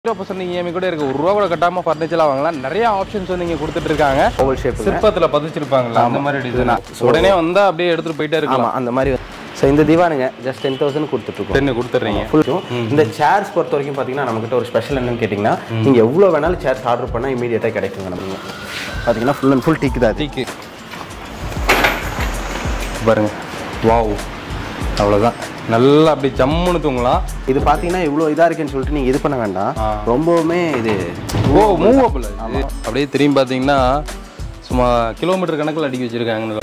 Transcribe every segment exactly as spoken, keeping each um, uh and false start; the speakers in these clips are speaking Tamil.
zero percent E M I கூட இருக்கு. ஒரு ரூபாய் கூட கட்டாம ஃபர்னிச்சர்ல வாங்கலாம். நிறைய ஆப்ஷன்ஸ் வந்து இங்க கொடுத்துட்டு இருக்காங்க. ஓவல் ஷேப் சிற்பத்துல பதிச்சிருப்பாங்கல அந்த மாதிரி டிசைன். உடனே வந்தா அப்படியே எடுத்துட்டு போயிட்டே இருக்கலாம். ஆமா அந்த மாதிரி. சோ இந்த திவானுங்க just ten thousand கொடுத்துட்டு இருக்கோம். ten கொடுத்துறீங்க. இந்த சேர்ஸ் பொறுத்த வரைக்கும் பாத்தீங்கன்னா நமக்கிட்ட ஒரு ஸ்பெஷல் என்னன்னு கேட்டிங்கனா நீங்க எவ்வளவு வேணாலும் சேர்ஸ் ஆர்டர் பண்ணா இமிடியேட்டா கிடைக்குங்க நமக்கு. பாத்தீங்கன்னா full and full teak தான். teak. பாருங்க. வாவ். அவ்வளவுதான். நல்லா அப்படி ஜம்முன்னு தூங்கலாம். இது பாத்தீங்கன்னா இவ்வளவு இதா இருக்குன்னு சொல்லிட்டு நீங்க இது பண்ண வேண்டாம். ரொம்பவே இது ஓ மூவபிள். அப்படியே திரும்பி பாத்தீங்கன்னா சும்மா கிலோமீட்டர் கணக்குல அடிக்கி வச்சிருக்காங்க.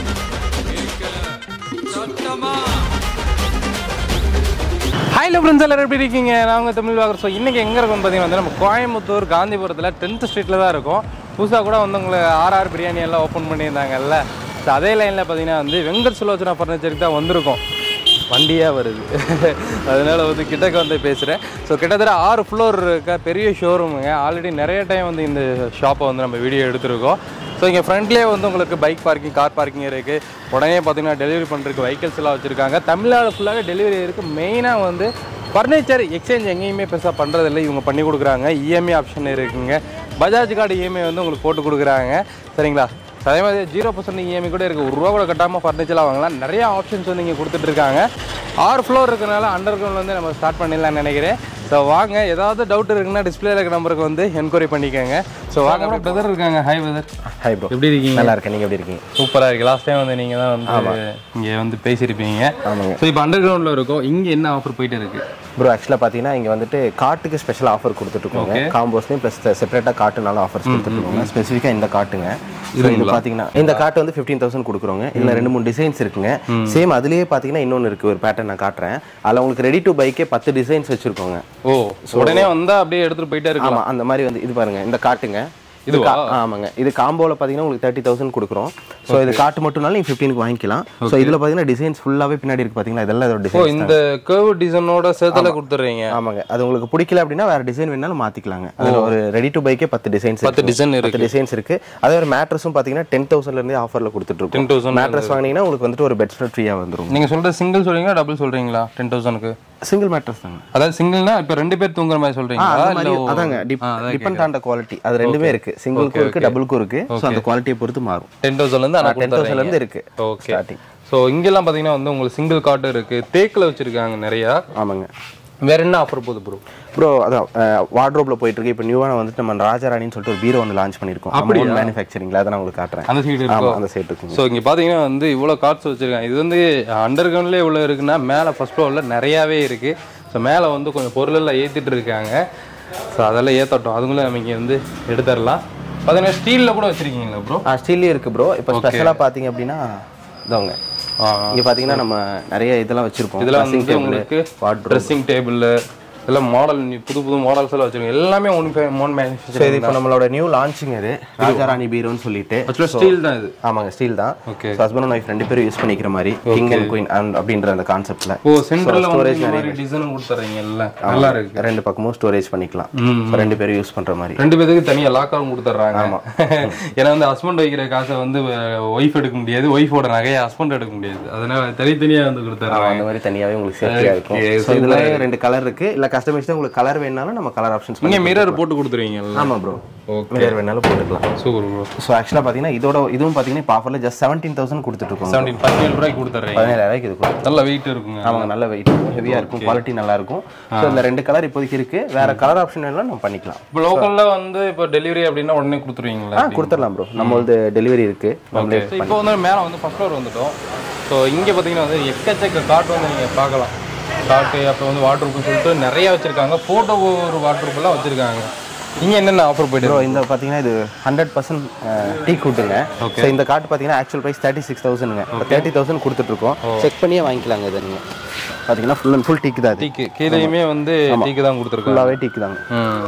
ஹாய் ஃப்ரெண்ட்ஸ், எல்லாரும் எப்படி இருக்கீங்க? நாங்கள் தமிழ் வாக்குறோம். ஸோ இன்றைக்கி எங்கே இருக்கோம்னு பார்த்தீங்கன்னா நம்ம கோயம்புத்தூர் காந்திபுரத்தில் டென்த் ஸ்ட்ரீட்டில் தான் இருக்கும். புதுசாக கூட வந்து உங்களை ஆர்ஆர் பிரியாணி எல்லாம் ஓப்பன் பண்ணியிருந்தாங்கல்ல. ஸோ அதே லைனில் பார்த்தீங்கன்னா வந்து வெங்கட் சுலோச்சனா ஃபர்னிச்சருக்கு தான் வந்திருக்கோம். வண்டியாக வருது, அதனால் வந்து கிட்டக்க வந்து பேசுகிறேன். ஸோ கிட்டத்தட்ட ஆறு ஃப்ளோர் இருக்க பெரிய ஷோரூமுங்க. ஆல்ரெடி நிறைய டைம் வந்து இந்த ஷாப்பை வந்து நம்ம வீடியோ எடுத்துருக்கோம். ஸோ இங்கே ஃப்ரண்ட்லேயே வந்து உங்களுக்கு பைக் பார்க்கிங், கார் பார்க்கிங் இருக்குது. உடனே பார்த்தீங்கன்னா டெலிவரி பண்ணுறதுக்கு வெஹிக்கிள்ஸ் எல்லாம் வச்சுருக்காங்க. தமிழ்நாடு ஃபுல்லாகவே டெலிவரி இருக்குது. மெயினாக வந்து ஃபர்னிச்சர் எக்ஸ்சேஞ்ச் எங்கேயுமே பெருசாக பண்ணுறதில்லை, இவங்க பண்ணி கொடுக்குறாங்க. இஎம்ஐ ஆப்ஷன் இருக்குங்க. பஜாஜ் கார்டு இஎம்ஐ வந்து உங்களுக்கு போட்டு கொடுக்குறாங்க. சரிங்களா? அதே மாதிரி ஜீரோ பர்சன்ட் இஎம்ஐ கூட இருக்குது. ஒரு ரூபா கூட கட்டாமல் ஃபர்னிச்சர்லாம் வாங்கலாம். நிறைய ஆப்ஷன்ஸ் வந்து இங்கே கொடுத்துட்ருக்காங்க. ஆறு ஃப்ளோர் இருக்கிறனால அண்டர் கிரவுண்ட் வந்து நம்ம ஸ்டார்ட் பண்ணிடலாம்னு நினைக்கிறேன். ஸோ வாங்க, ஏதாவது டவுட் இருக்குன்னா டிஸ்பிளேல இருக்க நம்பருக்கு வந்து என்கொயரி பண்ணிக்கோங்க. ஸோ வாங்க, பிரதர் இருக்காங்க. Hi brother. ஹாய் ப்ரோ, எப்படி இருக்கீங்க? நல்லா இருக்கேன். நீங்கள் எப்படி இருக்கீங்க? சூப்பராக இருக்குது. லாஸ்ட் டைம் வந்து நீங்கள் தான் வந்து இங்கே வந்து பேசியிருப்பீங்க. ஆமாங்க. ஸோ இப்போ அண்டர் கிரவுண்டில் இருக்கோம். இங்கே என்ன ஆஃபர் போயிட்டு இருக்குது ப்ரோ? ஆக்சுவலாக பார்த்தீங்கன்னா இங்கே வந்துட்டு காட்டுக்கு ஸ்பெஷல் ஆஃபர் கொடுத்துட்ருக்கோங்க. காம்போஸ்லையும் ப்ளஸ் செப்பரேட்டாக காட்டுனால ஆஃபர்ஸ் கொடுத்துட்ருக்கோங்க. ஸ்பெசிஃபிக்காக இந்த காட்டுங்க. இது பார்த்தீங்கன்னா இந்த காட்டு வந்து ஃபிஃப்டீன் தௌசண்ட் கொடுக்குறோங்க. இதில் ரெண்டு மூணு டிசைன்ஸ் இருக்குங்க. சேம் அதுலேயே பார்த்தீங்கன்னா இன்னொன்று இருக்குது, ஒரு பேட்டர்ன் நான் காட்டுறேன். அதில் உங்களுக்கு ரெடி டு பைக்கே பத்து டிசைன்ஸ் வச்சுருக்கோங்க. ஓ, உடனே வந்தால் அப்படியே எடுத்துகிட்டு போயிட்டே இருக்கு. ஆமாம், அந்த மாதிரி வந்து இது பாருங்க, இந்த காட்டுங்க. இது ஆமாங்க, இது காம்போல பாத்தீங்கன்னா உங்களுக்கு தேர்ட்டி தௌசண்ட் கொடுக்குறோம். ஸோ இது காட்டு மட்டும்னாலும் நீங்கள் ஃபிஃப்டீனுக்கு வாங்கிக்கலாம். ஸோ இதில் பார்த்தீங்கன்னா டிசைன்ஸ் ஃபுல்லாகவே பின்னாடி இருக்கு பார்த்தீங்களா, இதெல்லாம் இதோட டிசைன். இந்த கர்வ் டிசைனோட சேர்த்துல கொடுத்துறீங்க. ஆமாங்க, அது உங்களுக்கு பிடிக்கல அப்படின்னா வேற டிசைன் வேணாலும் மாத்திக்கலாங்க. அதில் ஒரு ரெடி டு பைக்கே பத்து டிசைன்ஸ் பத்து டிசைன் பத்து டிசைன்ஸ் இருக்கு. அதே ஒரு மேட்ரஸும் பார்த்தீங்கன்னா டென் தௌசண்ட்ல இருந்தே ஆஃபர்ல கொடுத்துட்டு இருக்கோம். மேட்ரஸ் வாங்கினீங்கன்னா உங்களுக்கு வந்துட்டு ஒரு பெட் ஸ்ப்ரெட் ஃப்ரீயா வந்துடும். நீங்க சொல்ற சிங்கிள் சொல்றீங்களா டபுள் சொல்றீங்களா? டென் தௌசண்ட்க்கு சிங்கிள் மேட்ரஸ் தாங்க. அதாவது சிங்கிள்னா இப்போ ரெண்டு பேர் தூங்குற மாதிரி சொல்றீங்களா? அதாங்க, டிபெண்ட் ஆன் த குவாலிட்டி. அது ரெண்டுமே இருக்கு, சிங்கிள்க்கும் இருக்கு டபுள்க்கும் இருக்கு. ஸோ அந்த குவாலிட்டியை பொறுத்து மாறும். டென் தௌசண்ட்ல இருந்து ஆனால் டென் தௌசண்ட்ல இருந்து இருக்கு. ஓகே. ஸோ இங்கெல்லாம் பார்த்தீங்கன்னா வந்து உங்களுக்கு சிங்கிள் காட்டு இருக்கு, தேக்கில் வச்சிருக்காங்க நிறையா. ஆமாங்க. வேற என்ன ஆஃபர் போகுது ப்ரோ? ப்ரோ அதான் வார்ட்ரோப்ல போயிட்டு இருக்கு. இப்போ நியூவான வந்துட்டு நம்ம ராஜாராணின்னு சொல்லிட்டு ஒரு பீரோ ஒன்று லான்ச் பண்ணிருக்கோம். அப்படி மேனுஃபேக்சரிங்ல அதை நான் உங்களுக்கு காட்டுறேன். அந்த சைடு இருக்கு, அந்த சைடு இருக்கு. ஸோ இங்கே பார்த்தீங்கன்னா வந்து இவ்வளோ கார்ட்ஸ் வச்சிருக்காங்க. இது வந்து அண்டர் கிரவுண்ட்லேயே இவ்வளோ இருக்குன்னா மேலே ஃபர்ஸ்ட் ஃப்ளோரில் நிறையாவே இருக்கு. ஸோ மேலே வந்து கொஞ்சம் பொருளெல்லாம் ஏற்றிட்டு இருக்காங்க. ஸோ அதெல்லாம் ஏற்றட்டும், அதுக்குள்ளே நம்ம இங்கே வந்து எடுத்துடலாம். பார்த்தீங்கன்னா ஸ்டீலில் கூட வச்சிருக்கீங்களா ப்ரோ? ஆ, ஸ்டீல்லே இருக்கு ப்ரோ. இப்போ ஸ்பெஷலாக பார்த்தீங்க அப்படின்னா இதவங்க இங்கே பார்த்தீங்கன்னா நம்ம நிறைய இதெல்லாம் வச்சிருக்கோம். இதெல்லாம் வந்து உங்களுக்கு ட்ரெஸ்ஸிங் டேபிள் இதெல்லாம் மாடல் புது புது மாடல்ஸ் எல்லாம் வச்சிருக்கோம். எல்லாமே ஒன் ஒன் மேனுஃபேக்சர். இப்போ நம்மளோட நியூ லான்ச்சிங் இது ராஜாராணி பீரோன்னு சொல்லிட்டு. ஸ்டீல் தான் இது. ஆமாங்க, ஸ்டீல் தான். ஓகே. ஹஸ்பண்ட் அண்ட் ஒய்ஃப் ரெண்டு பேரும் யூஸ் பண்ணிக்கிற மாதிரி கிங் அண்ட் குயின் அப்படின்ற அந்த கான்செப்ட்ல. ஓ, சென்டர்ல ஸ்டோரேஜ் நிறைய டிசைன் கொடுத்துறீங்க. எல்லாம் நல்லா இருக்கு. ரெண்டு பக்கமும் ஸ்டோரேஜ் பண்ணிக்கலாம். ரெண்டு பேரும் யூஸ் பண்ற மாதிரி. ரெண்டு பேருக்கு தனியா லாக்கரும் கொடுத்துறாங்க. ஆமா, ஏன்னா வந்து ஹஸ்பண்ட் வைக்கிற காசை வந்து ஒய்ஃப் எடுக்க முடியாது, ஒய்ஃபோட நகையை ஹஸ்பண்ட் எடுக்க முடியாது. அதனால தனித்தனியா வந்து கொடுத்துறாங்க. அந்த மாதிரி தனியாவே உங்களுக்கு சேஃப்டியா இருக்கும். சோ இதுல ரெண்டு கலர் இருக்கு. இல்ல கஸ்டமைஸ்டா உங்களுக்கு கலர் வேணாலும் நம்ம கலர் ஆப்ஷன்ஸ் நீங்க மிரர் போட்டு கொடுத்துருவீங்க. ஆமா ப்ரோ, மிரர் வேணாலும் போட்டுக்கலாம். Super bro. சோ ஆக்சுவலா பாத்தீங்கன்னா இதோட இதுவும் பாத்தீங்கன்னா இப்போ ஆஃபர்ல ஜஸ்ட் செவன்டீன் தௌசண்ட் கொடுத்துட்டு இருக்கோம். செவன்டீன் பதினேழு ரூபாய்க்கு கொடுத்துறீங்க. பதினேழு ரூபாய்க்கு இது கொடுக்கும். நல்ல வெயிட் இருக்குங்க. ஆமாங்க, நல்ல வெயிட், ஹெவியா இருக்கும், குவாலிட்டி நல்லா இருக்கும். சோ இந்த ரெண்டு கலர் இப்போதைக்கு இருக்கு. வேற கலர் ஆப்ஷன் வேணாலும் நம்ம பண்ணிக்கலாம். இப்போ லோக்கல்ல வந்து இப்போ டெலிவரி அப்படின்னா உடனே கொடுத்துருவீங்களா? ஆ, கொடுத்துடலாம் ப்ரோ. நம்மளது டெலிவரி இருக்கு. நம்மளே இப்போ வந்து மேல வந்து ஃபர்ஸ்ட் ஃப்ளோர் வந்துட்டோம். ஸோ இங்கே பார்த்தீங்கன்னா வந்து எக்கச்சக்க காட்டு வந்து நீங்கள் பார்க்கலாம். காட்டு அப்புறம் வந்து வாட்டர் சொல்லிட்டு நிறைய வச்சிருக்காங்க. போட்டோ ஒரு வாட்டர் எல்லாம் வச்சிருக்காங்க. இங்கே என்னென்ன ஆஃபர் போயிட்டு? இந்த பார்த்தீங்கன்னா இது ஹண்ட்ரட் பர்சன்ட் டீ கூட்டுங்க. ஸோ இந்த காட்டு பார்த்தீங்கன்னா ஆக்சுவல் ப்ரைஸ் தேர்ட்டி சிக்ஸ் தௌசண்ட்ங்க. தேர்ட்டி தௌசண்ட் கொடுத்துட்ருக்கோம். செக் பண்ணியே வாங்கிக்கலாங்க. இதை நீங்கள் பார்த்தீங்கன்னா ஃபுல் அண்ட் ஃபுல் டீக்கு தான். டீக்கு கீழேயுமே வந்து டீக்கு தான் கொடுத்துருக்கோம். ஃபுல்லாகவே டீக்கு தாங்க.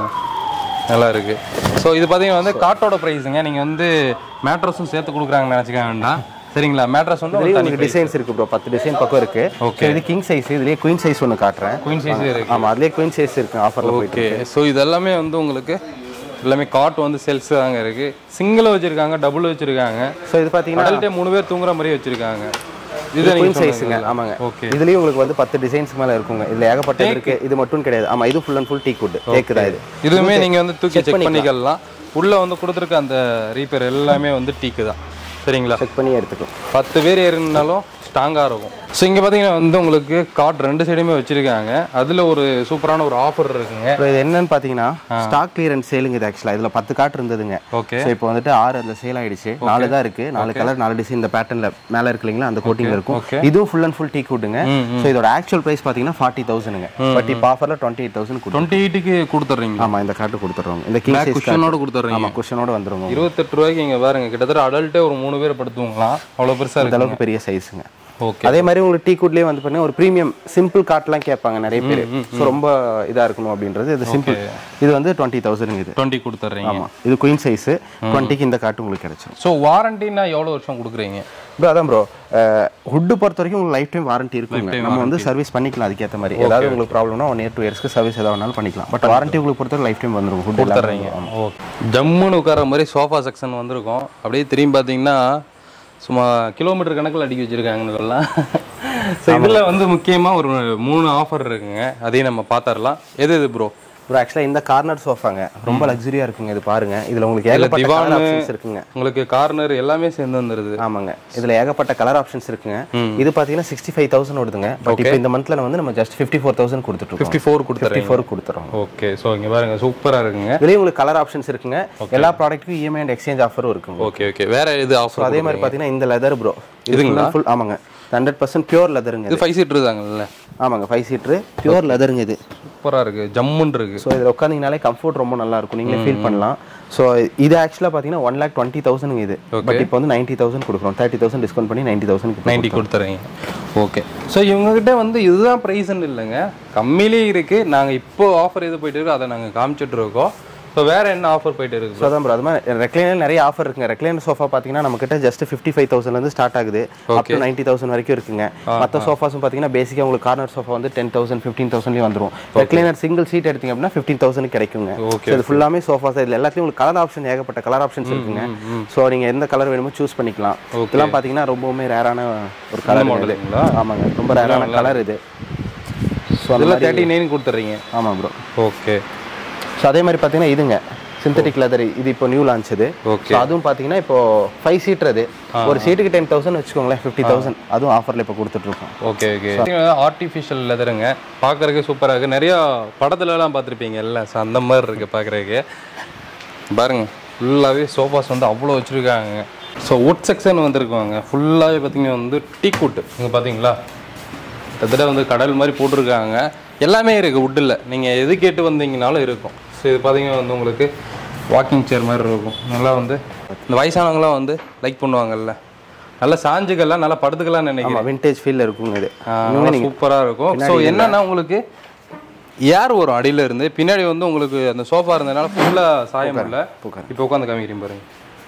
நல்லா இருக்கு. ஸோ இது பார்த்தீங்கன்னா வந்து காட்டோட ப்ரைஸுங்க. நீங்கள் வந்து மேட்ரஸும் சேர்த்து கொடுக்குறாங்கன்னு நினச்சிக்க வேண்டாம். சரிங்களா? மேட்ரஸ் வந்து உங்களுக்கு டிசைன்ஸ் இருக்கு ப்ரோ. பத்து டிசைன் பக்கம் இருக்கு. ஓகே. இது கிங் சைஸ், இதுலயே குயின் சைஸ் ஒன்னு காட்றேன். குயின் சைஸ் இருக்கு. ஆமா, அதுலயே குயின் சைஸ் இருக்கு ஆஃபர்ல போயிட்டு. ஓகே. சோ இது எல்லாமே வந்து உங்களுக்கு எல்லாமே காட் வந்து சேல்ஸ் தாங்க இருக்கு. சிங்கிள் வச்சிருக்காங்க, டபுள் வச்சிருக்காங்க. சோ இது பாத்தீங்கன்னா அடல்ட்டே மூணு பேர் தூங்குற மாதிரி வச்சிருக்காங்க. இது குயின் சைஸ்ங்க. ஆமாங்க. இதுலயும் உங்களுக்கு வந்து பத்து டிசைன்ஸ் மேல இருக்குங்க. இதுல ஏகப்பட்டது இருக்கு. இது மட்டும் கிடையாது. ஆமா, இது full and full teak wood. தேக்கு தான் இது. இதுவுமே நீங்க வந்து தூக்கி செக் பண்ணிக்கலாம். உள்ள வந்து கொடுத்துருக்க அந்த ரீப்பேர் எல்லாமே வந்து டீக்கு தான். சரிங்களா? செக் பண்ணி எடுத்துக்கலாம். பத்து பேர் ஏறினாலும் ஸ்ட்ராங்காக இருக்கும். ஸோ இங்கே பார்த்தீங்கன்னா வந்து உங்களுக்கு காட் ரெண்டு சைடுமே வச்சிருக்காங்க. அதில் ஒரு சூப்பரான ஒரு ஆஃபர் இருக்குங்க. இப்போ இது என்னன்னு பார்த்தீங்கன்னா ஸ்டாக் கிளியரன்ஸ் சேலுங்க. இது ஆக்சுவலாக இதில் பத்து காட் இருந்ததுங்க. ஓகே. ஸோ இப்போ வந்துட்டு ஆறு அதில் சேல் ஆயிடுச்சு. நாலு தான் இருக்கு. நாலு கலர், நாலு டிசைன் இந்த பேட்டர்ல மேலே இருக்கு இல்லைங்களா, அந்த கோட்டிங் இருக்கும். இதுவும் ஃபுல் அண்ட் ஃபுல் டீ கூட்டுங்க. ஸோ இதோட ஆக்சுவல் பிரைஸ் பார்த்தீங்கன்னா ஃபார்ட்டி தௌசண்ட்ங்க. பட் இப்போ ஆஃபரில் டுவெண்ட்டி எயிட் தௌசண்ட் டுவெண்ட்டி எயிட்டுக்கு கொடுத்துட்றீங்க. ஆமாம், இந்த காட்டு கொடுத்துட்றோம். இந்த கிங் சைஸ் குஷனோட கொடுத்துட்றீங்க. ஆமாம், குஷனோட வந்துருங்க. இருபத்தெட்டு ரூபாய்க்கு இங்கே பாருங்க, கிட்டத்தட்ட அடல்ட்டே ஒரு மூணு பேர் படுத்துவாங்களாம். அவ்வளோ பெருசாக இந்த அளவுக்கு பெரிய சைஸுங்க. ஓகே. அதே மாதிரி உங்களுக்கு டீ குட்லயே வந்து பாத்தீங்கன்னா ஒரு பிரீமியம் சிம்பிள் காட்லாம் கேட்பாங்க நிறைய பேர். ஸோ ரொம்ப இதா இருக்கணும் அப்படின்றது இது சிம்பிள். இது வந்து டுவெண்ட்டி தௌசண்ட். இது டுவெண்ட்டி கொடுத்துட்றீங்க. ஆமா, இது குயின் சைஸ். டுவெண்ட்டிக்கு இந்த காட்டு உங்களுக்கு கிடைச்சிடும். ஸோ வாரண்டினா எவ்வளோ வருஷம் கொடுக்குறீங்க ப்ரோ? அதான் ப்ரோ, ஹுட்டு பொறுத்த வரைக்கும் உங்களுக்கு லைஃப் டைம் வாரண்டி இருக்குங்க. நம்ம வந்து சர்வீஸ் பண்ணிக்கலாம் அதுக்கேற்ற மாதிரி. ஏதாவது உங்களுக்கு ப்ராப்ளம்னா ஒன் இயர் டூ இயர்ஸ்க்கு சர்வீஸ் ஏதாவது வேணாலும் பண்ணிக்கலாம். பட் வாரண்டி உங்களுக்கு பொறுத்தவரை லைஃப் டைம் வந்துடும். ஹுட் கொடுத்துட்றீங்க. ஓகே. ஜம்முன்னு உட்கார மாதிரி சோஃபா செக்ஷன் வந்திருக்கும். அப்படியே திரும்பி பார்த்தீங்கன்னா சும்மா கிலோமீட்டர் கணக்கில் அடிக்க வச்சுருக்காங்கன்னு சொல்லலாம். ஸோ இதில் வந்து முக்கியமாக ஒரு மூணு ஆஃபர் இருக்குங்க. அதையும் நம்ம பார்த்துடலாம். எது எது ப்ரோ? ப்ரோ ஆக்சுவலாக இந்த கார்னர் சோஃபாங்க ரொம்ப லக்ஸரியாக இருக்குங்க. இது பாருங்க, இதில் உங்களுக்கு ஏகப்பட்ட கலர் ஆப்ஷன்ஸ் இருக்குங்க. உங்களுக்கு கார்னர் எல்லாமே சேர்ந்து வந்துருது. ஆமாங்க, இதில் ஏகப்பட்ட கலர் ஆப்ஷன்ஸ் இருக்குங்க. இது பார்த்தீங்கன்னா சிக்ஸ்டி ஃபைவ் தௌசண்ட் வருதுங்க. பட் இப்போ இந்த மந்த்ல வந்து நம்ம ஜஸ்ட் ஃபிஃப்டி ஃபோர் தௌசண்ட் கொடுத்துட்டு ஃபிஃப்டி ஃபோர் கொடுத்துறோம் ஃபோர் கொடுத்துறோம். ஓகே. ஸோ இங்கே பாருங்க, சூப்பராக இருக்குங்க. இதுலேயும் உங்களுக்கு கலர் ஆப்ஷன்ஸ் இருக்குங்க. எல்லா ப்ராடக்ட்டுக்கும் இஎம்ஐ அண்ட் எக்ஸ்சேஞ்ச் ஆஃபரும் இருக்குங்க. Okay okay. வேற எது ஆஃபர்? அதே மாதிரி பார்த்தீங்கன்னா இந்த லெதர் ப்ரோ, இதுங்களா ஃபுல். ஆமாங்க, ஹண்ட்ரட் பர்சன்ட் பியூர் லெதருங்க. இது ஃபைவ் சீட்டர் தாங்கல்ல? ஆமாங்க, ஃபைவ் சீட்டர் பியூர் லெதருங்க. இது சூப்பராக இருக்குது, ஜம்முன்னு இருக்குது. ஸோ இதில் உட்காந்திங்கனாலே கம்ஃபர்ட் ரொம்ப நல்லா இருக்கும், நீங்களே ஃபீல் பண்ணலாம். ஸோ இது ஆக்சுவலாக பார்த்தீங்கன்னா ஒன் லேக் டுவெண்ட்டி தௌசண்ட் இது. பட் இப்போ வந்து நைன்ட்டி தௌசண்ட் கொடுக்குறோம். தேர்ட்டி தௌசண்ட் டிஸ்கவுண்ட் பண்ணி நைன்ட்டி தௌசண்ட் நைன்ட்டி கொடுத்துறீங்க. ஓகே. ஸோ இவங்ககிட்ட வந்து இதுதான் ப்ரைஸ்ன்னு இல்லைங்க, கம்மியிலே இருக்குது. நாங்கள் இப்போ ஆஃபர் எது போயிட்டு இருக்கோம் அதை நாங்கள் காமிச்சிட்டு இருக்கோம். ஸோ வேறு என்ன ஆஃபர் போயிட்டு இருக்குது? ஸோ அதான் ப்ரோ, அது மாதிரி ரெக்லைனர் நிறைய ஆஃபர் இருக்குங்க. ரெக்லைனர் சோஃபா பார்த்தீங்கன்னா நம்மக்கிட்ட ஜஸ்ட் ஃபிஃப்டி ஃபைவ் தௌசண்ட்லேருந்து ஸ்டார்ட் ஆகுது. அப் டு நைன்ட்டி தௌசண்ட் வரைக்கும் இருக்குங்க. மற்ற சோஃபாஸும் பார்த்தீங்கன்னா பேசிக்காக உங்களுக்கு கார்னர் சோஃபா வந்து டென் தௌசண்ட் ஃபிஃப்டீன் தௌசண்ட்லேயும் வந்துடும். ரெக்லைனர் சிங்கிள் சீட் எடுத்தீங்க அப்படின்னா ஃபிஃப்டீன் தௌசண்ட் கிடைக்குங்க. ஓகே. இது ஃபுல்லாமே சோஃபாஸ். இதில் எல்லாத்தையும் உங்களுக்கு கலர் ஆப்ஷன் ஏகப்பட்ட கலர் ஆப்ஷன்ஸ் இருக்குங்க. ஸோ நீங்கள் எந்த கலர் வேணுமோ சூஸ் பண்ணிக்கலாம். இதெல்லாம் பார்த்தீங்கன்னா ரொம்பவுமே ரேரான ஒரு கலர் மாடலுங்களா? ஆமாங்க, ரொம்ப ரேரான கலர் இது. ஸோ அதெல்லாம் தேர்ட்டி நைன் கொடுத்துட்றீங்க. ஆமாம் ப்ரோ. ஓகே. ஸோ அதே மாதிரி பார்த்தீங்கன்னா இதுங்க சிந்தட்டிக் லெதர், இது இப்போ நியூ லான்ச் இது. ஓகே. அதுவும் பார்த்தீங்கன்னா இப்போ ஃபைவ் சீட்டர். அது ஒரு சீட்டுக்கு டென் தௌசண்ட் வச்சுக்கோங்களேன், ஃபிஃப்டி தௌசண்ட் அதுவும் ஆஃபரில் இப்போ கொடுத்துட்ருக்கோம். Okay okay. ஆர்டிஃபிஷியல் லெதருங்க, பார்க்குறதுக்கு சூப்பராக இருக்குது. நிறையா படத்துலலாம் பார்த்துருப்பீங்க இல்லை? ஸோ அந்த மாதிரி இருக்குது பார்க்குறதுக்கு. பாருங்க, ஃபுல்லாகவே சோஃபாஸ் வந்து அவ்வளோ வச்சுருக்காங்க. ஸோ வுட் செக்ஷன் வந்துருக்குவாங்க. ஃபுல்லாகவே பார்த்தீங்கன்னா வந்து டீ குட். இங்கே பார்த்தீங்களா, கிட்டத்தட்ட வந்து கடல் மாதிரி போட்டிருக்காங்க. எல்லாமே இருக்குது வுட்டில். நீங்கள் எது கேட்டு வந்தீங்கனாலும் இருக்கும். ஸோ இது பார்த்தீங்கன்னா வந்து உங்களுக்கு வாக்கிங் சேர் மாதிரி இருக்கும். நல்லா வந்து இந்த வயசானவங்களாம் வந்து லைக் பண்ணுவாங்கல்ல, நல்லா சாஞ்சுக்கலாம், நல்லா படுத்துக்கலாம் நினைக்கிறேன். விண்டேஜ் ஃபீல் இருக்கும். இது சூப்பராக இருக்கும். ஸோ என்னன்னா உங்களுக்கு ஏர் வரும் அடியில் இருந்து. பின்னாடி வந்து உங்களுக்கு அந்த சோஃபா இருந்ததுனால ஃபுல்லாக சாயம் இல்லை. இப்போ உட்காந்து காமிக்கிறேன் பாருங்க.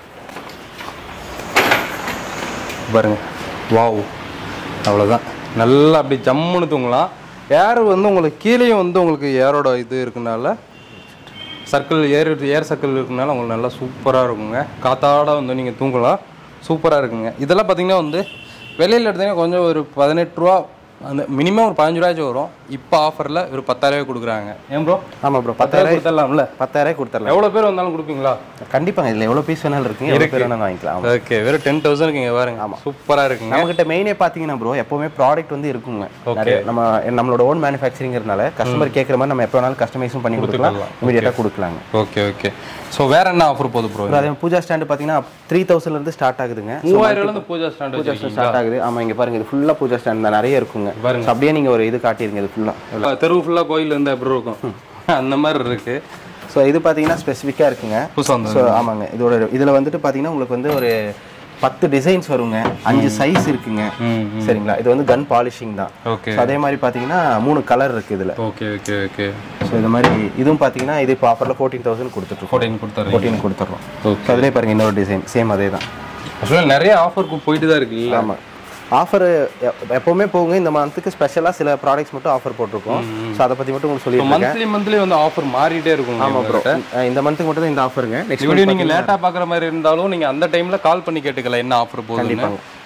பாருங்க, வாவ், அவ்வளோதான். நல்லா அப்படி ஜம்முன்னு தூங்கலாம். ஏர் வந்து உங்களுக்கு கீழேயும் வந்து உங்களுக்கு ஏரோட இது இருக்குனால சர்க்கிள் ஏர் ஏர் சர்க்கிள் இருக்குனால உங்களுக்கு நல்லா சூப்பராக இருக்குங்க. காத்தாட வந்து நீங்கள் தூங்கலாம், சூப்பராக இருக்குங்க. இதெல்லாம் பார்த்தீங்கன்னா வந்து வெளியில் எடுத்தீங்கன்னா கொஞ்சம் ஒரு பதினெட்டு ரூபா அந்த மினிமம் ஒரு பதினஞ்சு ரூபாய்க்கு வரும். இப்போ ஆஃபரில் ஒரு பத்தாயிரம் கொடுக்குறாங்க. ஏன் ப்ரோ? ஆமாம் ப்ரோ, பத்தாயிரம் கொடுத்துடலாம்ல? பத்தாயிரம் கொடுத்துடலாம். எவ்வளோ பேர் வந்தாலும் கொடுப்பீங்களா? கண்டிப்பாக. இதில் எவ்வளோ பீஸ் வேணாலும் இருக்குங்க, எவ்வளோ பேர் வேணாலும் வாங்கிக்கலாம். ஓகே. வெறும் டென் தௌசண்ட்க்கு இங்கே பாருங்க. ஆமாம், சூப்பராக இருக்குங்க. நம்மகிட்ட மெயினே பார்த்தீங்கன்னா ப்ரோ எப்போவுமே ப்ராடக்ட் வந்து இருக்குங்க. ஓகே. நம்ம நம்மளோட ஓன் மேனுஃபேக்சரிங்கிறதுனால கஸ்டமர் கேட்குற மாதிரி நம்ம எப்போ வேணாலும் கஸ்டமைஸும் பண்ணி கொடுக்கலாம், இமீடியட்டாக கொடுக்கலாங்க. Okay okay. ஸோ வேற என்ன ஆஃபர் போகுது ப்ரோ? அதே பூஜா ஸ்டாண்டு பார்த்தீங்கன்னா த்ரீ தௌசண்ட்லேருந்து ஸ்டார்ட் ஆகுதுங்க. மூவாயிரம்லேருந்து puja stand puja stand start ஆகுது. ஆமாம், இங்கே பாருங்க, இது ஃபுல்லாக பூஜா ஸ்டாண்ட் தான் நிறைய இருக்குங்க. அப்படியே நீங்கள் ஒரு இது காட்டிடுங்க. இது ஃபுல்லாக தெருவு ஃபுல்லாக கோயில் இருந்தால் எப்படி இருக்கும் அந்த மாதிரி இருக்கு. ஸோ இது பார்த்தீங்கன்னா ஸ்பெசிஃபிக்காக இருக்குங்க. ஸோ ஆமாங்க, இதோட இதில் வந்துட்டு பார்த்தீங்கன்னா உங்களுக்கு வந்து ஒரு பத்து டிசைன்ஸ் வருங்க, அஞ்சு சைஸ் இருக்குங்க. சரிங்களா? இது வந்து கன் பாலிஷிங் தான். ஓகே. அதே மாதிரி பார்த்தீங்கன்னா மூணு கலர் இருக்கு இதில். Okay okay okay. ஸோ இந்த மாதிரி இதுவும் பார்த்தீங்கன்னா இது இப்போ ஆஃபரில் ஃபோர்டீன் தௌசண்ட் கொடுத்துட்டு ஃபோர்டீன் கொடுத்துறோம் ஃபோர்டீன் கொடுத்துட்றோம். ஸோ அதிலே பாருங்க இன்னொரு டிசைன் சேம் அதே தான். ஆக்சுவலாக நிறைய ஆஃபர் போயிட்டு தான் இருக்கு. ஆமாம், ஆஃபர் எப்பவுமே போகுங்க. இந்த மந்த்துக்கு ஸ்பெஷலாக சில ப்ராடக்ட்ஸ் மட்டும் ஆஃபர் போட்டிருக்கோம். ஸோ அதை பற்றி மட்டும் உங்களுக்கு சொல்லியிருக்கேன். மந்த்லி மந்த்லி வந்து ஆஃபர் மாறிட்டே இருக்கும். ஆமாம் ப்ரோ, இந்த மந்த்துக்கு மட்டும் தான் இந்த ஆஃபருங்க. நெக்ஸ்ட் வீடியோ நீங்கள் லேட்டாக பார்க்குற மாதிரி இருந்தாலும் நீங்கள் அந்த டைமில் கால் பண்ணி கேட்டுக்கலாம் என்ன ஆஃபர் போகுது. கண்டிப்பாங்க.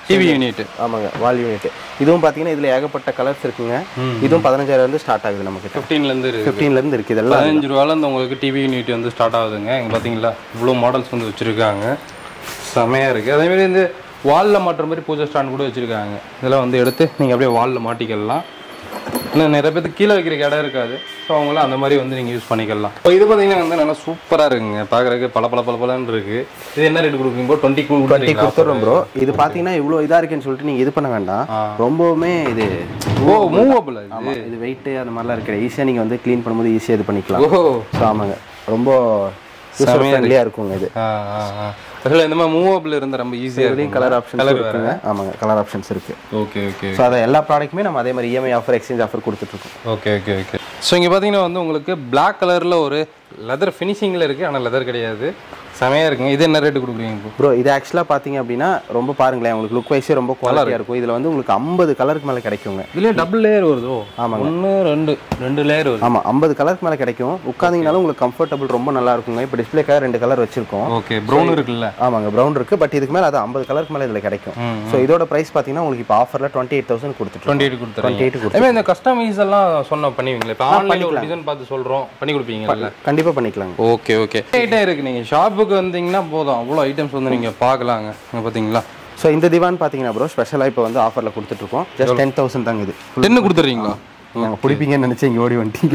TV unit. ஆமாங்க, வால் யூனிட். இதுவும் பார்த்தீங்கன்னா இதில் ஏகப்பட்ட கலர்ஸ் இருக்குங்க. இதுவும் பதினஞ்சாயிரம் இருந்து ஸ்டார்ட் ஆகுது நமக்கு. ஃபிஃப்டீன்லேருந்து இருக்கு ஃபிஃப்டீன்லேருந்து இருக்குது. இதெல்லாம் பதினஞ்சு ரூபாலேருந்து உங்களுக்கு டிவி யூனிட் வந்து ஸ்டார்ட் ஆகுதுங்க. இங்கே பார்த்தீங்களா இவ்வளோ மாடல்ஸ் வந்து வச்சுருக்காங்க, செமையாக இருக்குது. அதேமாதிரி இந்த வாலில் மாட்டுற மாதிரி பூஜை ஸ்டாண்ட் கூட வச்சுருக்காங்க. இதெல்லாம் வந்து எடுத்து நீங்கள் அப்படியே வாலில் மாட்டிக்கலாம். இன்னும் நிறைய பேருக்கு கீழே வைக்கிற இடம் இருக்காது, ஸோ அவங்களாம் அந்த மாதிரி வந்து நீங்கள் யூஸ் பண்ணிக்கலாம். இப்போ இது பார்த்தீங்கன்னா வந்து நல்லா சூப்பராக இருக்குங்க, பார்க்குறதுக்கு பல பல பல பலன்னு இருக்குது. இது என்ன ரேட் கொடுக்குறீங்க ப்ரோ? டுவெண்ட்டி டுவெண்ட்டி கொடுத்துறோம் ப்ரோ. இது பார்த்தீங்கன்னா இவ்வளோ இதாக இருக்குன்னு சொல்லிட்டு நீங்கள் இது பண்ண வேண்டாம். ரொம்பவுமே இது ஓ மூவபிள். ஆமாம், இது வெயிட்டு அந்த மாதிரிலாம் இருக்கிற ஈஸியாக நீங்கள் வந்து க்ளீன் பண்ணும்போது ஈஸியாக இது பண்ணிக்கலாம். ஓ ஸோ ஆமாங்க, ரொம்ப ஃப்ரெண்ட்லியாக இருக்குங்க இது. அதில் இந்த மாதிரி மூவபிள் இருந்தால் ரொம்ப ஈஸியாக இருக்கும். கலர் ஆப்ஷன்ஸ் இருக்குங்க. ஆமாங்க, கலர் ஆப்ஷன்ஸ் இருக்குது. Okay okay. ஸோ அதை எல்லா ப்ராடக்ட்டுமே நம்ம அதே மாதிரி இஎம்ஐ ஆஃபர், எக்ஸ்சேஞ்ச் ஆஃபர் கொடுத்துட்ருக்கோம். Okay okay okay. ஸோ இங்கே பார்த்தீங்கன்னா வந்து உங்களுக்கு பிளாக் கலரில் ஒரு லெதர் ஃபினிஷிங்கில் இருக்குது, ஆனால் லெதர் கிடையாது, செமையாக இருக்குங்க. இது என்ன ரேட்டு கொடுக்குறீங்க ப்ரோ? இது ஆக்சுவலாக பார்த்தீங்க அப்படின்னா ரொம்ப பாருங்களேன், உங்களுக்கு லுக் வைஸே ரொம்ப குவாலிட்டியாக இருக்கும். இதில் வந்து உங்களுக்கு ஐம்பது கலருக்கு மேலே கிடைக்குங்க. இதுலேயே டபுள் லேயர் வருதோ? ஆமாங்க, ஒன்று ரெண்டு ரெண்டு லேயர் வரும். ஆமாம், ஐம்பது கலருக்கு மேலே கிடைக்கும். உட்காந்திங்கனாலும் உங்களுக்கு கம்ஃபர்டபுள் ரொம்ப நல்லா இருக்குங்க. இப்போ டிஸ்பிளேக்காக ரெண்டு கலர் வச்சிருக்கோம். ஓகே, ப்ரௌன் இருக்குல்ல? ஆமாங்க, ப்ரௌன் இருக்குது. பட் இதுக்கு மேலே அது ஐம்பது கலருக்கு மேலே இதில் கிடைக்கும். ஸோ இதோட ப்ரைஸ் பார்த்தீங்கன்னா உங்களுக்கு இப்போ ஆஃபரில் டுவெண்ட்டி எயிட் தௌசண்ட் கொடுத்துட்டு டுவெண்ட்டி எயிட் கொடுத்து டுவெண்ட்டி எயிட் கொடுத்து இந்த கஸ்டமைஸ் எல்லாம் சொன்ன பண்ணுவீங்களா? இப்போ ஆன்லைனில் ஒரு டிசைன் பார்த்து சொல்கிறோம், பண்ணி கொடுப்பீங்களா? கண்டிப்பாக பண்ணிக்கலாங்க. Okay okay. ஐட்டம் இருக்குது, நீங்கள் ஷாப்புக்கு வந்தீங்கன்னா போதும், அவ்வளோ ஐட்டம்ஸ் வந்து நீங்கள் பார்க்கலாங்க. பார்த்தீங்களா? ஸோ இந்த திவான் பார்த்தீங்கன்னா ப்ரோ ஸ்பெஷலாக இப்போ வந்து ஆஃபரில் கொடுத்துட்ருக்கோம். ஜஸ்ட் டென் தௌசண்ட் தாங்க. இது டென்னு கொடுத்துட்றீங்களா? நாங்கள் பிடிப்பீங்கன்னு நினச்சி இங்கே ஓடி வந்துட்டீங்க.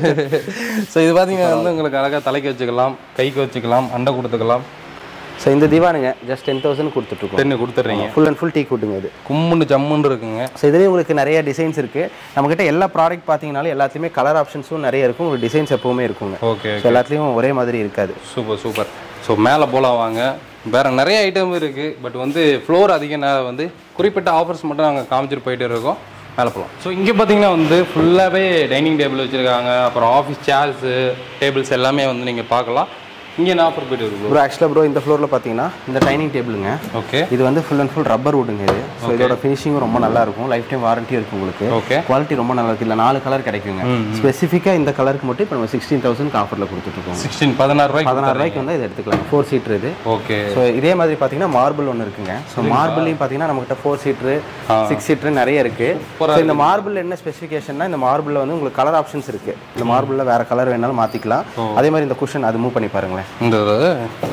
ஸோ இது பார்த்தீங்கன்னா வந்து உங்களுக்கு அழகாக தலைக்கு வச்சுக்கலாம், கைக்கு வச்சுக்கலாம், அண்டை கொடுத்துக்கலாம். ஸோ இந்த திவானுங்க ஜஸ்ட் டென் தௌசண்ட் கொடுத்துட்ருக்கோம். டென்னு கொடுத்துட்றீங்க. ஃபுல் அண்ட் ஃபுல் டீ கூட்டுங்க. இது கும்முன்னு ஜம்முன்னு இருக்குங்க. ஸோ இதுலேயே உங்களுக்கு நிறைய டிசைன்ஸ் இருக்குது. நம்மக்கிட்ட எல்லா ப்ராடக்ட் பார்த்தீங்கனாலும் எல்லாத்துலேயுமே கலர் ஆப்ஷன்ஸும் நிறைய இருக்கும், உங்களுக்கு டிசைன்ஸ் எப்போவுமே இருக்குங்க. ஓகே, ஸோ எல்லாத்துலேயும் ஒரே மாதிரி இருக்காது. Super super. ஸோ மேலே போல வாங்க, வேறு நிறைய ஐட்டம் இருக்குது. பட் வந்து ஃப்ளோர் அதிகம் வந்து குறிப்பிட்ட ஆஃபர்ஸ் மட்டும் நாங்கள் காமிச்சிட்டு போயிட்டு இருக்கோம். மேலே போகலாம். ஸோ இங்கே பார்த்தீங்கன்னா வந்து ஃபுல்லாகவே டைனிங் டேபிள் வச்சுருக்காங்க, அப்புறம் ஆஃபீஸ் சேர்ஸு, டேபிள்ஸ் எல்லாமே வந்து நீங்கள் பார்க்கலாம். இங்கே என்ன ஆஃபர் போய்ட்டு இருக்கு ப்ரோ? ஆக்சுவலாக ப்ரோ இந்த ஃப்ளோரில் பார்த்தீங்கன்னா இந்த டைனிங் டேபிளுங்க. ஓகே, இது வந்து ஃபுல் அண்ட் ஃபுல் ரப்பர் வுட்டுங்க இது. ஸோ இதோட ஃபினிஷிங்கும் ரொம்ப நல்லா இருக்கும், லைஃப் டைம் வாரண்டியும் இருக்கும் உங்களுக்கு. ஓகே, குவாலிட்டி ரொம்ப நல்லா இருக்குது. இல்லை நாலு கலர் கிடைக்குங்க. ஸ்பெசிஃபிக்காக இந்த கலருக்கு மட்டும் இப்போ நம்ம சிக்ஸ்டீன் தௌசண்ட் ஆஃபரில் கொடுத்துட்ருக்கோம். சிக்ஸ்டீன் பதினாறு ரூபாய் பதினாறு ரூபாய்க்கு வந்து இதை எடுத்துக்கலாம். ஃபோர் சீட்ரு இது. ஓகே. ஸோ இதே மாதிரி பார்த்தீங்கன்னா மார்பிள் ஒன்று இருக்குங்க. ஸோ மார்பிள்லையும் பார்த்தீங்கன்னா நம்மகிட்ட ஃபோர் சீட்ரு, சிக்ஸ் சீட்ரு நிறைய இருக்குது. ஸோ இந்த மார்பிள் என்ன ஸ்பெசிஃபிகேஷன்னா, இந்த மார்பிளில் வந்து உங்களுக்கு கலர் ஆப்ஷன்ஸ் இருக்குது. இந்த மார்பிளில் வேறு கலர் வேணாலும் மாற்றிக்கலாம். அதே மாதிரி இந்த குஷன் அது மூவ் பண்ணி பாருங்களேன். இந்த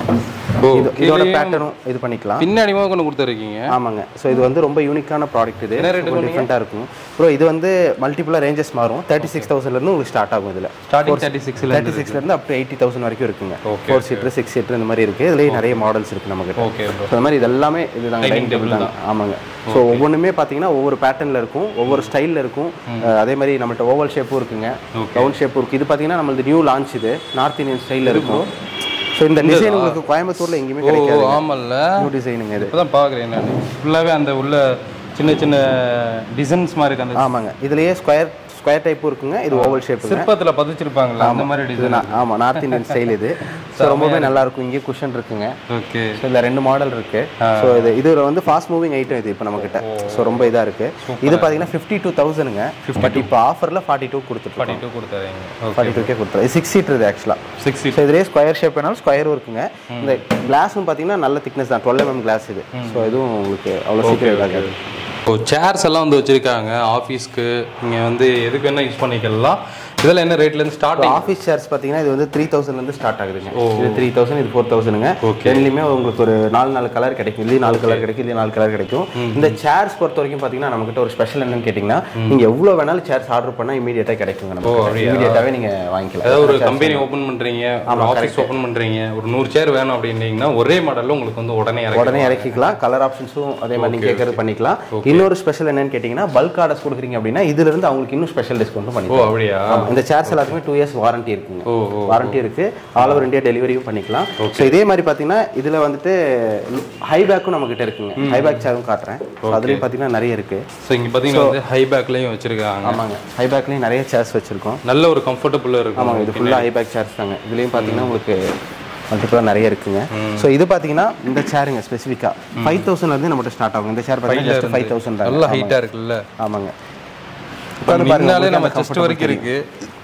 இதோட பேட்டர்னும் இது பண்ணிக்கலாம். பின்னாடி கொண்டு கொடுத்துருக்கீங்க. ஆமாங்க. ஸோ இது வந்து ரொம்ப யூனிக்கான ப்ராடக்ட். இது டிஃப்ரெண்ட்டாக இருக்கும் ப்ரோ. இது வந்து மல்டிபிளாக ரேஞ்சஸ் மாறும். தேர்ட்டி சிக்ஸ் தௌசண்ட்லேருந்து உங்களுக்கு ஸ்டார்ட் ஆகும். இதில் ஸ்டார்டிங் தேர்ட்டி சிக்ஸ் தேர்ட்டி சிக்ஸ்லேருந்து அப் டு எயிட்டி தௌசண்ட் வரைக்கும் இருக்குங்க. ஃபோர் சீட்ரு, சிக்ஸ் சீட்ரு இந்த மாதிரி இருக்குது. இதுலேயே நிறைய மாடல்ஸ் இருக்குது நமக்கு. ஓகே, ஸோ இந்த மாதிரி இது எல்லாமே இதுதாங்க, டைனிங் டேபிள் தாங்க. ஆமாங்க. ஸோ ஒவ்வொன்றுமே பார்த்தீங்கன்னா ஒவ்வொரு பேட்டர்னில் இருக்கும், ஒவ்வொரு ஸ்டைலில் இருக்கும். அதே மாதிரி நம்மள்ட்ட ஓவல் ஷேப்பும் இருக்குங்க, ரவுண்ட் ஷேப்பும் இருக்குது. இது பார்த்தீங்கன்னா நம்மளது நியூ லான்ச், இது நார்த் இந்தியன் ஸ்டைலில் இருக்கும். ஸோ இந்த டிசைன் உங்களுக்கு கோயம்புத்தூர்ல எங்கேயுமே கிடைக்காது. ஆமால்ல, நியூ டிசைனுங்க இது. இப்போதான் பார்க்குறேன் நான். ஃபுல்லாகவே அந்த உள்ள சின்ன சின்ன டிசைன்ஸ் மாதிரி இருக்கு. ஆமாங்க, இதுலேயே ஸ்கொயர் ஸ்கொயர் டைப்பும் இருக்குங்க. இது ஓவல் ஷேப். சிற்பத்தில் பதிச்சிருப்பாங்களா அந்த மாதிரி டிசைன்? ஆமாம், நார்த் இந்தியன் ஸ்டைல் இது. ஸோ ரொம்பவே நல்லா இருக்கும். இங்கே குஷன் இருக்குங்க. ஓகே. ஸோ இதில் ரெண்டு மாடல் இருக்கு. ஸோ இது இது வந்து ஃபாஸ்ட் மூவிங் ஐட்டம் இது இப்போ நம்மக்கிட்ட. ஸோ ரொம்ப இதாக இருக்கு. இது பார்த்தீங்கன்னா ஃபிஃப்டி டூ தௌசண்ட்ங்க. பட் இப்போ ஆஃபரில் ஃபார்ட்டி டூ கொடுத்துட்டு ஃபார்ட்டி டூ கொடுத்துறீங்க ஃபார்ட்டி டூக்கே கொடுத்துரு. சிக்ஸ் சீட்டர் இது ஆக்சுவலாக. Six seat. ஸோ இதுலேயே ஸ்கொயர் ஷேப் வேணாலும் ஸ்கொயரும் இருக்குங்க. இந்த கிளாஸும் பார்த்தீங்கன்னா நல்ல திக்னஸ் தான், டுவெல் எம்எம் கிளாஸ் இது. ஸோ இதுவும் உங்களுக்கு அவ்வளோ சீக்கிரம் இதாகாது. இப்போ சேர்ஸ் எல்லாம் வந்து வச்சுருக்காங்க ஆஃபீஸ்க்கு, நீங்கள் வந்து எதுக்கு வேணால் யூஸ் பண்ணிக்கலாம். இதெல்லாம் என்ன ரேட்லேருந்து ஸ்டார்ட்? ஆஃபீஸ் சேர்ஸ் பார்த்தீங்கன்னா இது வந்து த்ரீ தௌசண்ட்லேருந்து ஸ்டார்ட் ஆகுதுங்க. இது த்ரீ தௌசண்ட், இது ஃபோர் தௌசண்ட்ங்க. ரெண்டுலையுமே உங்களுக்கு ஒரு நாலு நாலு கலர் கிடைக்கும். இதுலேயும் நாலு கலர் கிடைக்கும், இதுலேயும் நாலு கலர் கிடைக்கும். இந்த சேர்ஸ் பொறுத்த வரைக்கும் பார்த்தீங்கன்னா நம்மகிட்ட ஒரு ஸ்பெஷல் என்னன்னு கேட்டிங்கன்னா, நீங்கள் எவ்வளோ வேணாலும் சேர்ஸ் ஆர்டர் பண்ணால் இமீடியட்டாக கிடைக்குங்க. நம்ம இமீடியட்டாகவே நீங்கள் வாங்கிக்கலாம். அதாவது ஒரு கம்பெனி ஓப்பன் பண்ணுறீங்க, ஆஃபீஸ் ஓப்பன் பண்ணுறீங்க, ஒரு நூறு சேர் வேணும் அப்படின்னீங்கன்னா ஒரே மாடலில் உங்களுக்கு வந்து உடனே உடனே இறக்கிக்கலாம். கலர் ஆப்ஷன்ஸும் அதே மாதிரி நீங்கள் கேட்கறது பண்ணிக்கலாம். இன்னொரு ஸ்பெஷல் என்னன்னு கேட்டிங்கன்னா, பல்க் ஆர்டர்ஸ் கொடுக்குறீங்க அப்படின்னா இதுலேருந்து அவங்களுக்கு இன்னும் ஸ்பெஷல் டிஸ்கவுண்ட்டும் பண்ணிக்கலாம். அப்படியா? இந்த சேர்ஸ் எல்லாத்துக்குமே டூ இயர்ஸ் வாரண்டி இருக்குங்க. வாரண்டி இருக்கு. ஆல் ஓவர் இந்தியா டெலிவரியும் பண்ணிக்கலாம். ஸோ இதே மாதிரி பார்த்தீங்கன்னா இதில் வந்துட்டு ஹை பேக்கும் நம்ம கிட்ட இருக்குங்க. ஹை பேக் சேரும் காட்டுறேன். அதுலேயும் பார்த்தீங்கன்னா நிறைய இருக்கு. ஸோ இங்கே பார்த்தீங்கன்னா ஹை பேக்லையும் வச்சிருக்காங்க. ஆமாங்க, ஹை பேக்லையும் நிறைய சேர்ஸ் வச்சிருக்கோம். நல்ல ஒரு கம்ஃபர்டபுளாக இருக்கும். ஆமாங்க, இது ஃபுல்லாக ஹை பேக் சேர்ஸ் தாங்க. இதுலேயும் பார்த்தீங்கன்னா உங்களுக்கு மல்டிபிளாக நிறைய இருக்குங்க. ஸோ இது பார்த்தீங்கன்னா இந்த சேருங்க ஸ்பெசிஃபிக்காக ஃபைவ் தௌசண்ட்லேருந்து நம்மகிட்ட ஸ்டார்ட் ஆகும். இந்த சேர் பார்த்தீங்கன்னா ஃபைவ் தௌசண்ட் தான். நல்லா ஹைட்டாக இருக்குல்ல? ஆமாங்க, பாருங்க நம்ம செஸ்ட் வரைக்கும் இருக்கு.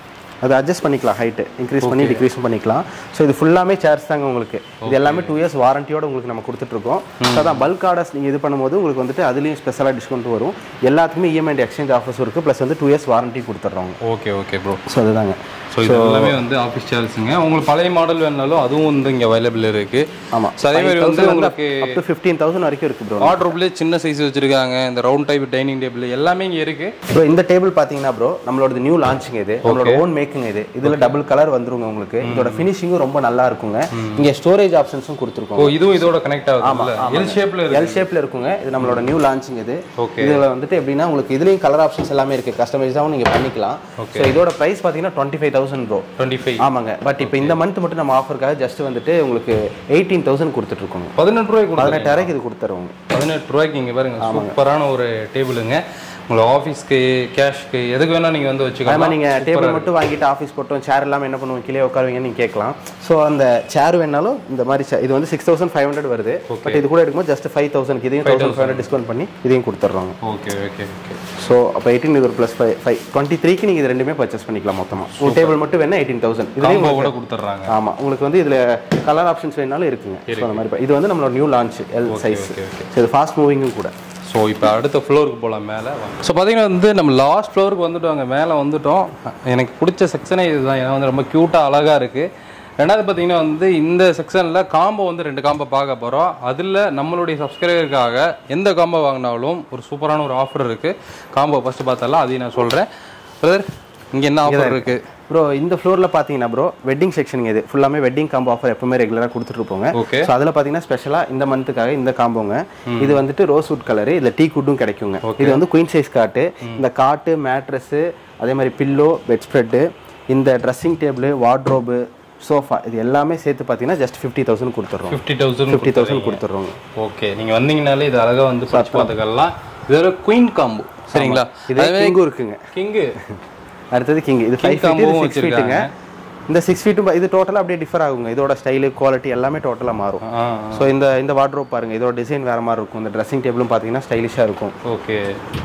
அதை அட்ஜஸ்ட் பண்ணிக்கலாம், ஹைட்டு இன்க்ரீஸ் பண்ணி டிக்ரீஸ் பண்ணிக்கலாம். ஸோ இது ஃபுல்லாமே சேர்ஸ் தாங்க உங்களுக்கு. இது எல்லாமே டூ இயர்ஸ் வாரண்டியோட உங்களுக்கு நம்ம கொடுத்துட்ருக்கோம். ஸோ அதான் பல்க் ஆர்டர்ஸ் நீங்கள் இது பண்ணும்போது உங்களுக்கு வந்துட்டு அதுலேயும் ஸ்பெஷலாக டிஸ்கவுண்ட் வரும். எல்லாத்துக்குமே இஎம்ஐ எக்ஸ்சேஞ்ச் ஆஃபர்ஸ் இருக்குது, ப்ளஸ் வந்து டூ இயர்ஸ் வாரண்டி கொடுத்துட்றோம். Okay okay bro. ஸோ அதுதாங்க. ஸோ இது எல்லாமே வந்து ஆஃபீஸ் சேர்ஸுங்க. உங்களுக்கு பழைய மாடல் வேணாலும் அதுவும் வந்து இங்கே அவைலபிள் இருக்குது. ஆமாம். ஸோ அதே மாதிரி வந்து உங்களுக்கு அப் டு ஃபிஃப்டீன் தௌசண்ட் வரைக்கும் இருக்குது ப்ரோ. வார்ட்ரோப்லேயே சின்ன சைஸ் வச்சிருக்காங்க, இந்த ரவுண்ட் டைப் டைனிங் டேபிள் எல்லாமே இங்கே இருக்குது ப்ரோ. இந்த டேபிள் பார்த்தீங்கன்னா ப்ரோ நம்மளோட நியூ லான்ச்சிங் இது, நம்மளோட ஓன் மேக்கிங் இது. இதில் டபுள் கலர் வந்துருங்க உங்களுக்கு. இதோட ஃபினிஷிங்கும் ரொம்ப நல்லா இருக்குங்க. இங்கே ஸ்டோரேஜ் ஆப்ஷன்ஸும் கொடுத்துருக்கோம். ஓ இதுவும் இதோட கனெக்ட் ஆகுது. ஆமாம், எல் ஷேப்பில் எல் ஷேப்பில் இருக்குங்க. இது நம்மளோட நியூ லான்ச்சிங் இது. இதில் வந்துட்டு எப்படின்னா உங்களுக்கு இதுலேயும் கலர் ஆப்ஷன்ஸ் எல்லாமே இருக்குது, கஸ்டமைஸாகவும் நீங்கள் பண்ணிக்கலாம். ஸோ இதோட ப்ரைஸ் பார்த்தீங்கன்னா twenty five thousand bro. Twenty five ஆமாங்க. பட் இப்போ இந்த மந்த் மட்டும் நம்ம ஆஃபருக்காக ஜஸ்ட் வந்துட்டு உங்களுக்கு எயிட்டீன் தௌசண்ட் கொடுத்துட்ருக்கோங்க. பதினெட்டு ரூபாய்க்கு பதினெட்டாயிரக்கு இது கொடுத்துருவோங்க. பதினெட்டு ரூபாய்க்கு இங்கே பாருங்க, சூப்பரான ஒரு டேபிளுங்க. உங்களை ஆஃபீஸ்க்கு கேஷ்க்கு எதுக்கு வேணால் நீங்கள் வந்து வச்சுக்கலாம். நீங்கள் டேபிள் மட்டும் வாங்கிட்டு ஆஃபீஸ் போட்டோம் சேர் இல்லாமல் என்ன பண்ணுவோம், கீழே உட்காருவீங்கன்னு நீங்கள் கேட்கலாம். ஸோ அந்த சேர் வேணாலும் இந்த மாதிரி இது வந்து சிக்ஸ் தௌசண்ட் ஃபைவ் ஹண்ட்ரட் வருது. பட் இது கூட எடுக்கும்போது ஜஸ்ட் ஃபைவ் தௌசண்ட் இதையும் தௌசண்ட் ஃபைவ் ஹண்ட்ரட் டிஸ்கவுண்ட் பண்ணி இதையும் கொடுத்துட்றாங்க. Okay okay okay. ஸோ அப்போ எயிட்டீன் இது ஒரு ப்ளஸ் ஃபைவ் ஃபைவ் டுவெண்ட்டி த்ரீக்கு நீங்கள் இது ரெண்டுமே பர்ச்சேஸ் பண்ணிக்கலாம் மொத்தமாக. ஒரு டேபிள் மட்டும் வேணா எயிட்டீன் தௌசண்ட் இதையும் கூட கொடுத்துட்றாங்க. ஆமாம், உங்களுக்கு வந்து இதில் கலர் ஆப்ஷன்ஸ் வேணாலும் இருக்குங்க. ஸோ அந்த மாதிரி இது வந்து நம்மளோட new launch L size. So இது ஃபாஸ்ட் மூவிங்கும் கூட. ஸோ இப்போ அடுத்த ஃப்ளோருக்கு போகலாம் மேலே. ஸோ பார்த்தீங்கன்னா வந்து நம்ம லாஸ்ட் ஃப்ளோருக்கு வந்துட்டோம், அங்கே மேலே வந்துட்டோம். எனக்கு பிடிச்ச செக்ஷனே இதுதான், ஏன்னா வந்து ரொம்ப க்யூட்டாக அழகாக இருக்குது. ரெண்டாவது பார்த்தீங்கன்னா வந்து இந்த செக்ஷனில் காம்போ வந்து ரெண்டு காம்போ பார்க்க போகிறோம். அதில் நம்மளுடைய சப்ஸ்கிரைபருக்காக எந்த காம்போ வாங்கினாலும் ஒரு சூப்பரான ஒரு ஆஃபர் இருக்குது. காம்போ ஃபஸ்ட்டு பார்த்தலாம், அதையும் நான் சொல்கிறேன். பிரதர் இங்கே என்ன ஆஃபர் இருக்குது ப்ரோ? இந்த ஃப்ளோரில் பார்த்தீங்கன்னா ப்ரோ வெட்டிங் செக்ஷன் இது ஃபுல்லாமே வெட்டிங் காம்போ ஆஃபர் எப்பவுமே ரெகுலராக கொடுத்துட்ருப்போங்க. ஓகே. ஸோ அதில் பார்த்தீங்கன்னா ஸ்பெஷலாக இந்த மந்த்துக்காக இந்த காம்போங்க. இது வந்துட்டு ரோஸ் வுட் கலரு, இதில் டீ குட்டும் கிடைக்குங்க. இது வந்து குயின் சைஸ் காட்டு. இந்த காட்டு மேட்ரஸு, அதே மாதிரி பில்லோ, பெட் ஸ்ப்ரெட்டு, இந்த ட்ரெஸ்ஸிங் டேபிள், வார்ட்ரோபு, சோஃபா, இது எல்லாமே சேர்த்து பார்த்தீங்கன்னா ஜஸ்ட் ஃபிஃப்டி தௌசண்ட் கொடுத்துட்றோம். ஃபிஃப்டி தௌசண்ட் ஃபிஃப்டி தௌசண்ட் கொடுத்துட்றோம். ஓகே, நீங்கள் வந்தீங்கனாலே இது அழகாக வந்து பார்த்துக்கலாம். இது ஒரு குயின் காம்போ சரிங்களா? இது கிங்கும் இருக்குங்க. கிங்கு அடுத்தது கிங். இது ஃபைவ் ஃபீட் சிக்ஸ் ஃபீட்டுங்க. இந்த சிக்ஸ் ஃபீட்டும் இது டோட்டலாக அப்படியே டிஃபர் ஆகுங்க. இதோட ஸ்டைலு குவாலிட்டி எல்லாமே டோட்டலாக மாறும். ஸோ இந்த இந்த வார்ட்ரோப் பாருங்கள், இதோட டிசைன் வேறு மாதிரி இருக்கும். இந்த ட்ரெஸ்ஸிங் டேபிளும் பார்த்தீங்கன்னா ஸ்டைலிஷாக இருக்கும். ஓகே,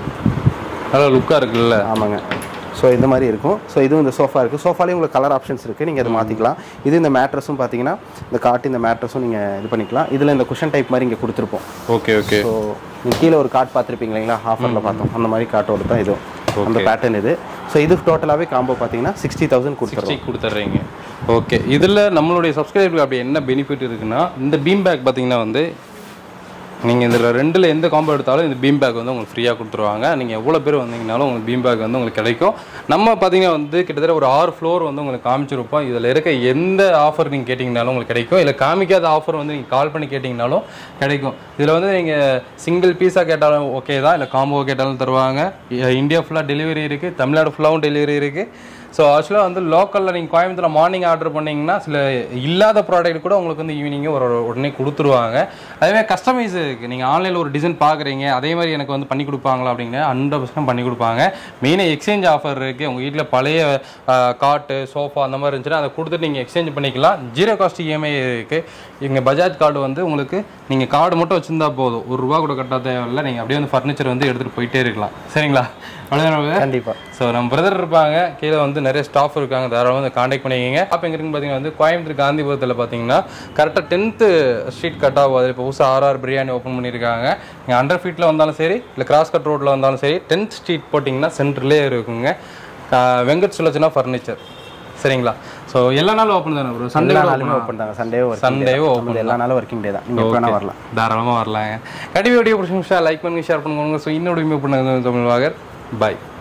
நல்லா லுக்காக இருக்குல்ல? ஆமாங்க. ஸோ இந்த மாதிரி இருக்கும். ஸோ இதுவும் இந்த சோஃபா இருக்குது. சோஃபாலேயும் உங்களுக்கு கலர் ஆப்ஷன்ஸ் இருக்குது, நீங்கள் அதை மாற்றிக்கலாம். இது இந்த மேட்ரஸும் பார்த்தீங்கன்னா இந்த காட்டு இந்த மேட்ரஸும் நீங்கள் இது பண்ணிக்கலாம். இதில் இந்த குஷன் டைப் மாதிரி இங்கே கொடுத்துருப்போம். Okay okay. ஸோ நீங்கள் கீழே ஒரு காட் பார்த்துருப்பீங்க இல்லைங்களா, ஆஃபரில் பார்த்தோம், அந்த மாதிரி காட்டோடு தான் இதுவும் அந்த பேட்டர்ன் இது. ஸோ இது டோட்டலாகவே காம்போ பார்த்தீங்கன்னா சிக்ஸ்டி தௌசண்ட் கொடுத்துருவோம் கொடுத்துட்றீங்க. ஓகே, இதில் நம்மளுடைய சப்ஸ்கிரைபருக்கு அப்படி என்ன பெனிஃபிட் இருக்குன்னா, இந்த பீம் பேக் பார்த்தீங்கன்னா வந்து நீங்கள் இதில் ரெண்டில் எந்த காம்போ எடுத்தாலும் இந்த பீம் பேக் வந்து உங்களுக்கு ஃப்ரீயாக கொடுத்துருவாங்க. நீங்கள் எவ்வளோ பேர் வந்தீங்கனாலும் உங்களுக்கு பீம் பேக் வந்து உங்களுக்கு கிடைக்கும். நம்ம பார்த்தீங்கன்னா வந்து கிட்டத்தட்ட ஒரு ஆறு ஃப்ளோர் வந்து உங்களுக்கு காமிச்சிருப்போம். இதில் இருக்க எந்த ஆஃபர் நீங்கள் கேட்டிங்கனாலும் உங்களுக்கு கிடைக்கும். இல்லை காமிக்காத ஆஃபர் வந்து நீங்கள் கால் பண்ணி கேட்டிங்கனாலும் கிடைக்கும். இதில் வந்து நீங்கள் சிங்கிள் பீஸாக கேட்டாலும் ஓகே தான், இல்லை காம்போ கேட்டாலும் தருவாங்க. இந்தியா ஃபுல்லாக டெலிவரி இருக்குது, தமிழ்நாடு ஃபுல்லாகவும் டெலிவரி இருக்குது. ஸோ ஆக்சுவலாக வந்து லோக்கலில் நீங்கள் கோயம்புத்தூரில் மார்னிங் ஆர்டர் பண்ணிங்கன்னா சில இல்லாத ப்ராடக்ட் கூட உங்களுக்கு வந்து ஈவினிங்கே ஒரு உடனே கொடுத்துருவாங்க. அதேமாதிரி கஸ்டமைஸ் இருக்குது. நீங்கள் ஆன்லைனில் ஒரு டிசைன் பார்க்குறீங்க, அதே மாதிரி எனக்கு வந்து பண்ணி கொடுப்பாங்களா அப்படிங்கிற ஹண்ட்ரட் பர்சன்ட் பண்ணி கொடுப்பாங்க. மெயினாக எக்ஸ்சேஞ்ச் ஆஃபர் இருக்குது. உங்கள் வீட்டில் பழைய காட்டு சோஃபா அந்த மாதிரி இருந்துச்சுன்னா அதை கொடுத்துட்டு நீங்கள் எக்ஸ்சேஞ்ச் பண்ணிக்கலாம். ஜீரோ காஸ்ட் இஎம்ஐ இருக்குது. எங்கள் பஜாஜ் கார்டு வந்து உங்களுக்கு நீங்கள் கார்டு மட்டும் வச்சுருந்தா போதும், ஒரு ரூபா கூட கட்ட தேவையில்லை. நீங்கள் அப்படியே வந்து ஃபர்னிச்சர் வந்து எடுத்துகிட்டு போயிட்டே இருக்கலாம். சரிங்களா? அவ்வளோதான். கண்டிப்பாக. ஸோ நம்ம பிரதர் இருப்பாங்க, கீழே வந்து நிறைய ஸ்டாஃப் இருக்காங்க, தாராளமாக வந்து காண்டாக்ட் பண்ணிக்கிங்க. அப்போ எங்கே இருக்குன்னு பார்த்தீங்கன்னா வந்து கோயம்புத்தூர் காந்திபுரத்தில் பார்த்தீங்கன்னா கரெக்டாக டென்த்து ஸ்ட்ரீட் கட் ஆகும். அதில் இப்போ புதுசாக ஆர்ஆர் பிரியாணி ஓப்பன் பண்ணியிருக்காங்க. நீங்கள் ஹண்ட்ரட் ஃபீட்டில் வந்தாலும் சரி, இல்லை கிராஸ் கட் ரோட்டில் வந்தாலும் சரி, டென்த் ஸ்ட்ரீட் போட்டிங்கன்னா சென்டர்லேயே இருக்குங்க. வெங்கட் சுலச்சனா ஃபர்னிச்சர். சரிங்களா? ஸோ எல்லா நாளும் ஓப்பன் தானே ப்ரோ? சண்டே நாளுமே ஓப்பன் தாங்க. சண்டேவோ சண்டேவோ ஓப்பன், எல்லா நாளும் ஒர்க்கிங் டே தான். நீங்கள் எப்போ வரலாம், தாராளமாக வரலாங்க. கண்டிப்பாக வீடியோ பிடிச்சிருந்துச்சா லைக் பண்ணுங்க, ஷேர் பண்ணுங்க. ஸோ இன்னொரு வீடியோ பண்ணுங்க தமிழ் வாகர். பாய்.